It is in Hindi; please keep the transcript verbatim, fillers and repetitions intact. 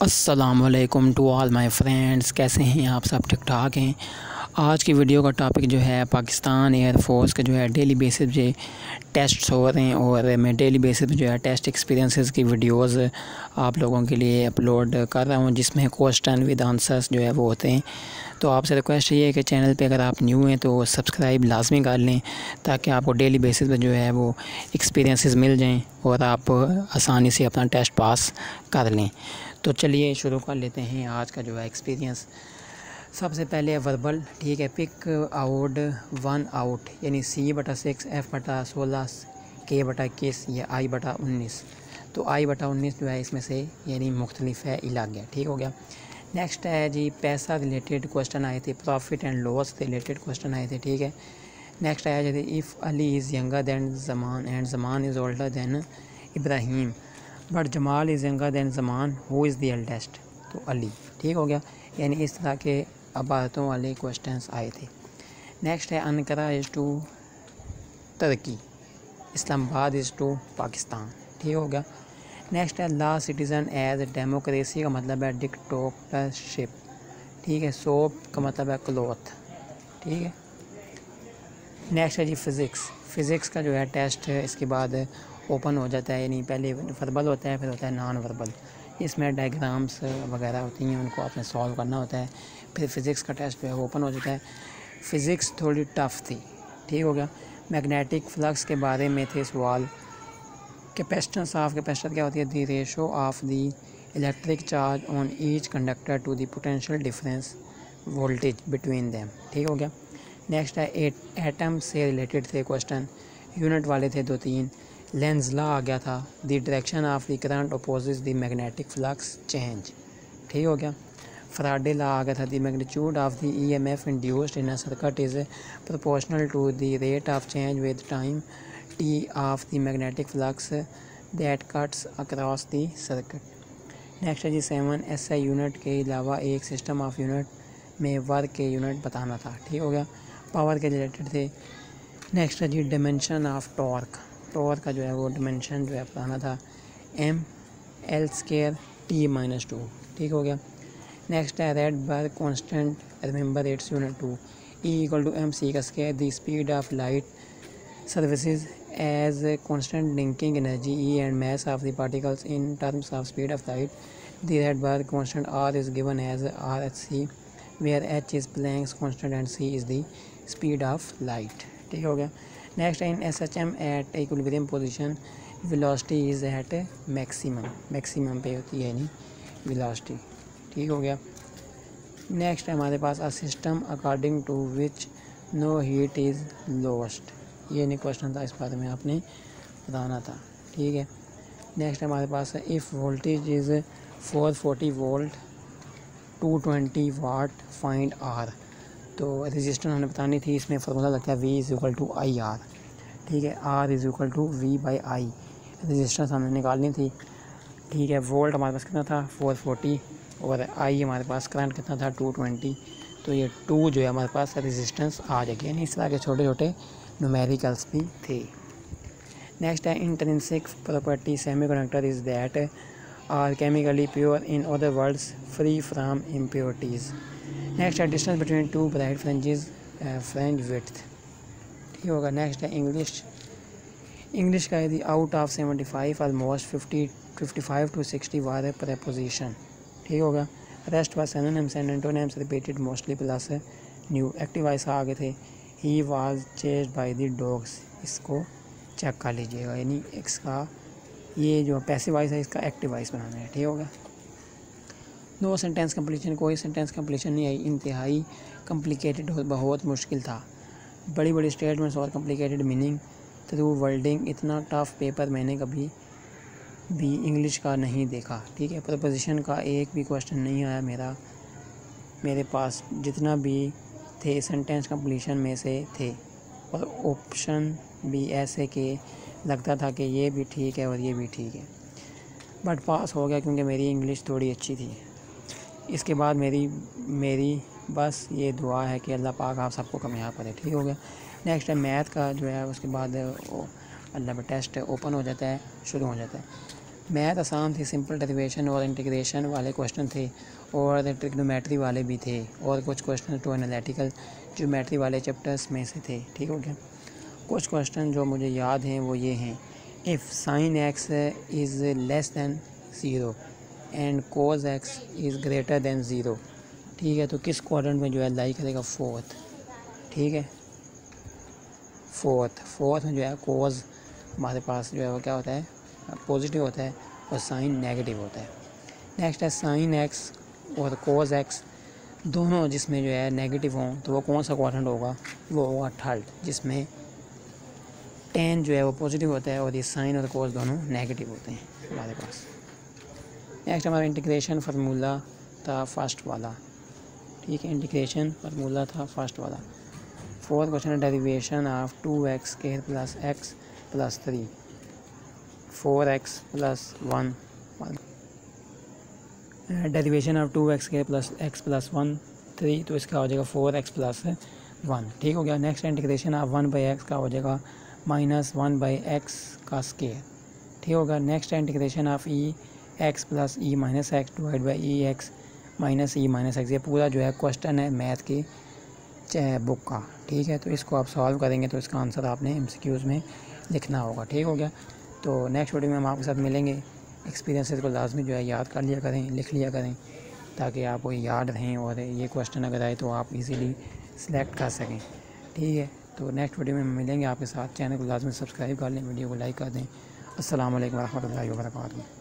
अस्सलामुअलैकुम टू ऑल माय फ्रेंड्स, कैसे हैं आप सब? ठीक ठाक हैं। आज की वीडियो का टॉपिक जो है पाकिस्तान एयर फोर्स के जो है डेली बेसिस पे टेस्ट्स हो रहे हैं और मैं डेली बेसिस पे जो है टेस्ट एक्सपीरियंसेस की वीडियोस आप लोगों के लिए अपलोड कर रहा हूं, जिसमें क्वेश्चन विद आंसर्स जो है वो होते हैं। तो आपसे रिक्वेस्ट ये है कि चैनल पे अगर आप न्यू हैं तो सब्सक्राइब लाजमी कर लें, ताकि आपको डेली बेसिस पे जो है वो एक्सपीरियंसेस मिल जाएँ और आप आसानी से अपना टेस्ट पास कर लें। तो चलिए शुरू कर लेते हैं आज का जो है एक्सपीरियंस। सबसे पहले वर्बल, ठीक है। पिक आउट वन आउट, यानी सी बटा सिक्स, एफ बटा सोलह, के बटा इक्कीस या आई बटा उन्नीस। तो आई बटा उन्नीस जो है इसमें से यानी मुख्तलिफ है, अलग है, ठीक हो गया। नेक्स्ट है जी पैसा रिलेटेड क्वेश्चन आए थे, profit and loss related question आए थे, ठीक है। नेक्स्ट आया जैसे if Ali is younger than Zaman and Zaman is older than Ibrahim but Jamal is younger than Zaman, who is the eldest? तो अली, ठीक हो गया। यानी इस तरह के अबारतों वाले क्वेश्चंस आए थे। नेक्स्ट है Ankara is to Turkey, Islamabad is to Pakistan, ठीक हो गया। नेक्स्ट है ला सिटीज़न एज डेमोक्रेसी का मतलब है डिक्टेटरशिप, ठीक है। सोप का मतलब है क्लॉथ, ठीक है। नेक्स्ट है जी फ़िज़िक्स, फ़िज़िक्स का जो है टेस्ट है इसके बाद ओपन हो जाता है, यानी पहले वर्बल होता है फिर होता है नॉन वर्बल। इसमें डायग्राम्स वगैरह होती हैं, उनको आपने सॉल्व करना होता है, फिर फ़िज़िक्स का टेस्ट जो है ओपन हो जाता है। फ़िज़िक्स थोड़ी टफ़ थी, ठीक हो गया। मैग्नेटिक फ्लक्स के बारे में थे सवाल। कैपेसिटेंस ऑफ कैपेसिटर क्या होती है? The ratio of the electric charge on each conductor to the potential difference voltage between them, ठीक हो गया। नेक्स्ट है एट एटम से रिलेटेड थे क्वेश्चन, यूनिट वाले थे दो तीन। लेंज लॉ आ गया था, the direction of the current opposes the magnetic flux change, ठीक हो गया। फराडे लॉ आ गया था, the magnitude of the E M F induced in a circuit is proportional to the rate of change with time T of the magnetic flux that cuts across the circuit. Next है G seven S I unit के अलावा एक सिस्टम ऑफ यूनिट में वर्क के यूनिट बताना था, ठीक हो गया। पावर के रिलेटेड थे। नेक्स्ट है जी डिमेंशन ऑफ टॉर्क, टॉर्क का जो है वो डिमेंशन जो है बताना था, M L square T minus two, ठीक हो गया। नेक्स्ट है Rydberg constant, remember its unit two, E equal to M C का square, the speed of light services as constant linking energy E and mass of the particles in terms of speed of light. The Rydberg constant R is given as R H C, where H is Planck's constant and C is the speed of light, ठीक हो गया। Next in S H M at equilibrium position velocity is at maximum, maximum पे होती है नहीं वेलोसिटी, ठीक हो गया। नेक्स्ट है हमारे पास a system according to which no heat is lost, ये नहीं क्वेश्चन था, इस बारे में आपने बताना था, ठीक है। नेक्स्ट हमारे पास है if voltage is four forty volt two twenty watt find R. तो रेजिस्टेंस हमने बतानी थी, इसमें फार्मूला लगता है V is equal to I R, ठीक है। R is equal to V by I, resistance हमने निकालनी थी, ठीक है। वोल्ट हमारे पास कितना था? फोर फोर्टी, और आई हमारे पास करंट कितना था? Two twenty. तो ये टू जो है हमारे पास रेजिस्टेंस आ जाएगी, यानी इस तरह के छोटे छोटे न्यूमेरिकल्स भी थे। नेक्स्ट है intrinsic property semiconductor is that are chemically pure, in other words free from impurities. Next है distance between two bright fringes, fringe width, ठीक होगा। नेक्स्ट है इंग्लिश, इंग्लिश का यदि out of seventy five almost fifty fifty five to sixty were preposition, ठीक होगा। Rest was synonyms and antonyms repeated mostly plus new. Active voice आ गए थे, he was chased by the dogs, इसको चेक कर लीजिएगा, यानी इसका ये जो पैसिव वॉइस है इसका एक्टिव वॉइस बनाना है, ठीक होगा। नो सेंटेंस कंप्लीशन, कोई सेंटेंस कंप्लीशन नहीं आई, इंतहाई कॉम्प्लिकेटेड, बहुत मुश्किल था। बड़ी बड़ी स्टेटमेंट्स और कॉम्प्लिकेटेड मीनिंग थ्रू वर्डिंग, इतना टफ पेपर मैंने कभी भी इंग्लिश का नहीं देखा, ठीक है। प्रपोजिशन का एक भी क्वेश्चन नहीं आया मेरा मेरे पास, जितना भी थे सेंटेंस कंप्लीशन में से थे, और ऑप्शन भी ऐसे के लगता था कि ये भी ठीक है और ये भी ठीक है, बट पास हो गया क्योंकि मेरी इंग्लिश थोड़ी अच्छी थी। इसके बाद मेरी मेरी बस ये दुआ है कि अल्लाह पाक आप सबको कामयाब करे, ठीक हो गया। नेक्स्ट है मैथ का जो है, उसके बाद अल्लाह का टेस्ट ओपन हो जाता है, शुरू हो जाता है। मैथ आसान थी, सिंपल डेरिवेशन और इंटीग्रेशन वाले क्वेश्चन थे और ट्रिग्नोमेट्री वाले भी थे और कुछ क्वेश्चन तो एनालिटिकल ज्योमेट्री वाले चैप्टर्स में से थे। ठीक हो गया। कुछ क्वेश्चन जो मुझे याद हैं वो ये हैं, if sine X is less than zero and cos X is greater than zero. ठीक है, तो किस क्वाड्रेंट में जो है लाई करेगा? फोर्थ। ठीक है, फोर्थ फोर्थ में जो है कोस हमारे पास जो है वो क्या होता है? पॉजिटिव होता है और साइन नेगेटिव होता है। नेक्स्ट है साइन एक्स और कोस एक्स दोनों जिसमें जो है नेगेटिव हों तो वो कौन सा क्वाड्रेंट होगा? वो होगा थर्ड, जिसमें टेन जो है वो पॉजिटिव होता है और ये साइन और कोस दोनों नेगेटिव होते हैं हमारे पास। नेक्स्ट हमारा इंटीग्रेशन फार्मूला था फर्स्ट वाला। ठीक है, इंटीग्रेशन फार्मूला था फर्स्ट वाला। फोर्थ क्वेश्चन है derivation of two X square plus X plus three, four X plus one one derivation of two X square plus X plus one three, तो इसका हो जाएगा फोर एक्स प्लस वन। ठीक हो गया। Next integration of one by X का हो जाएगा माइनस वन बाई एक्स का स्क्वायर। ठीक होगा। Next integration of E X plus E minus X divide by E X minus E minus X. ये पूरा जो है क्वेश्चन है मैथ की बुक का। ठीक है, तो इसको आप सॉल्व करेंगे तो इसका आंसर आपने एमसीक्यूज़ में लिखना होगा। ठीक हो गया। तो नेक्स्ट वीडियो में हम आपके साथ मिलेंगे। एक्सपीरियंसेस को लाजमी जो है याद कर लिया करें, लिख लिया करें, ताकि आपको याद रहें और ये क्वेश्चन अगर आए तो आप इजीली सिलेक्ट कर सकें। ठीक है, तो नेक्स्ट वीडियो में मिलेंगे आपके साथ। चैनल को लाजमी सब्सक्राइब कर लें, वीडियो को लाइक कर दें। अस्सलाम वालेकुम रहमतुल्लाहि व बरकातहू।